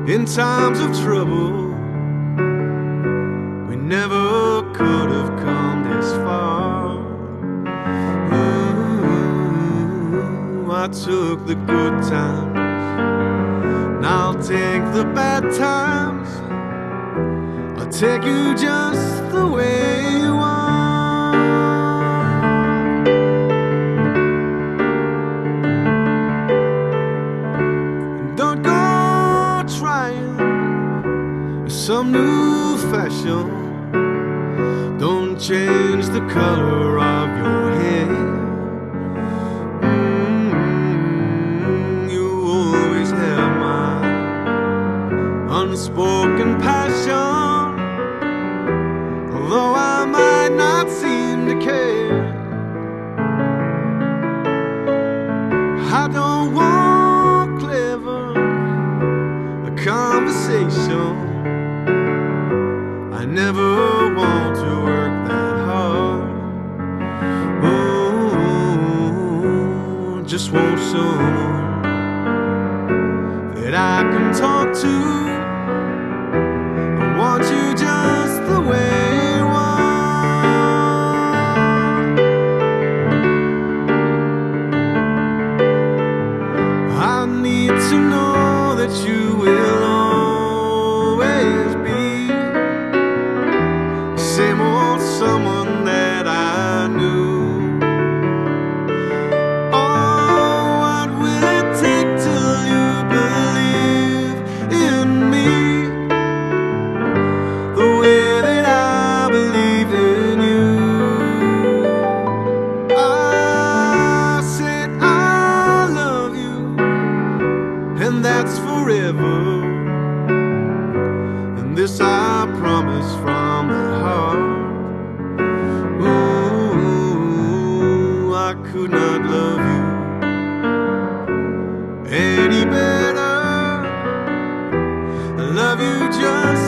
In times of trouble, we never could have come this far. Ooh, I took the good times, now I'll take the bad times. I'll take you just the way you are. And don't go trying some new fashion. Don't change the color of your hair. You always have my unspoken passion, although I might not seem to care. I don't want clever conversation. I never want to work that hard. Oh, just want someone that I can talk to. I want you just the way you are. I need to know that you will always be same old someone that I knew. Oh, what will it take till you believe in me the way that I believe in you? I said I love you, and that's forever. And this I promise from the heart. Ooh, I could not love you any better. I love you just